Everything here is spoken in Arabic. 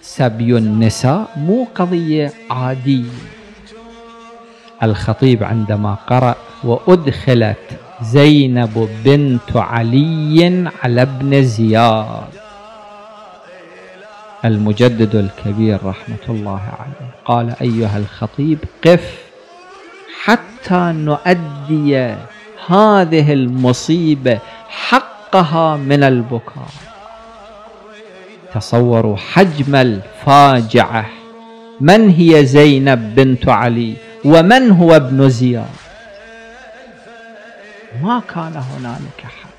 سبي النساء مو قضية عادية. الخطيب عندما قرأ وأدخلت زينب بنت علي على ابن زياد، المجدد الكبير رحمة الله عليه قال: أيها الخطيب قف حتى نؤدي هذه المصيبة حقها من البكاء. تصوروا حجم الفاجعة، من هي زينب بنت علي ومن هو ابن زياد؟ ما كان هنالك حد.